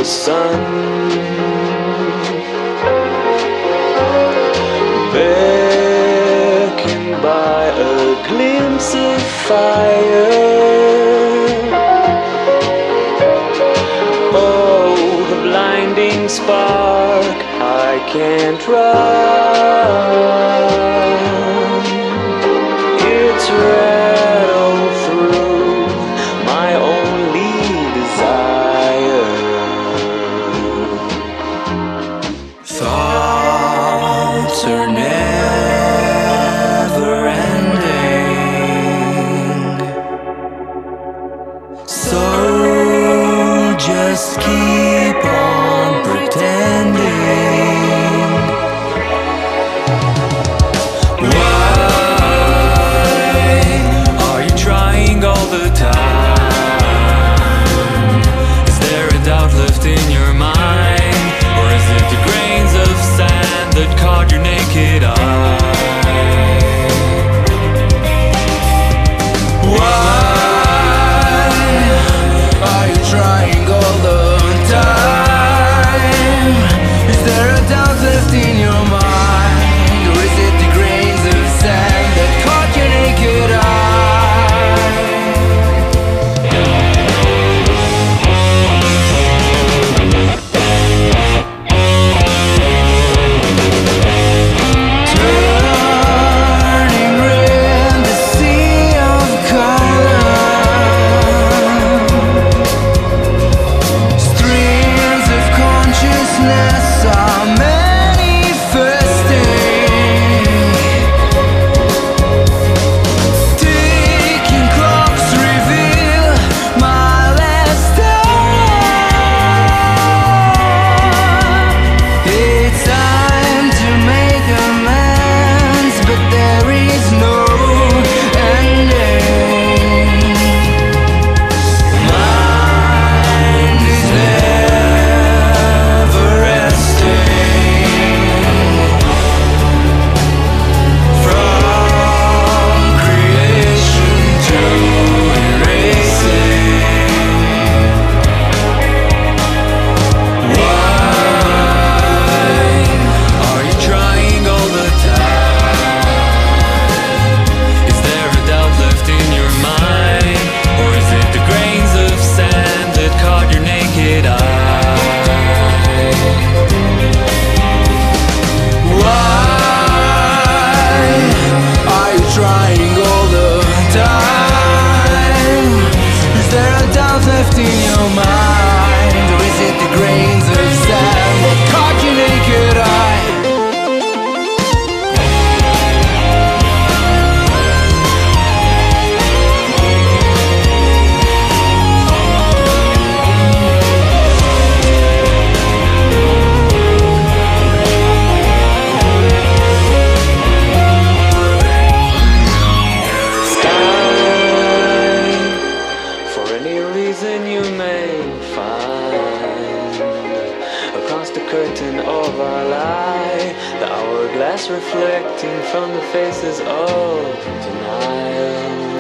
sun, beckoned by a glimpse of fire. Oh, the blinding spark, I can't run. It's rattle through my only desire. Thoughts are never ending, so just keep on pretending. Why are you trying all the time? Is there a doubt left in your mind? Or is it the grains of sand that caught your naked eye? Why are you trying all the time? Is there a doubt left in your mind? Or is it the grains of sand that caught your naked eye? Turning red, the sea of color, streams of consciousness are manifesting. Ticking clocks reveal my last hour. It's time to make amends, but there is no ending. Mind is never resting. From creation to erasing. Why are you trying all the time? Is there a doubt left in your mind? Or is it the grains of sand that caught your naked eye? Why are you trying all the time? Is there a doubt left in your mind? Or is it the grains of sand that caught your naked eye? For any reason you may find, across the curtain of our lie, the hourglass reflecting from the faces of denial.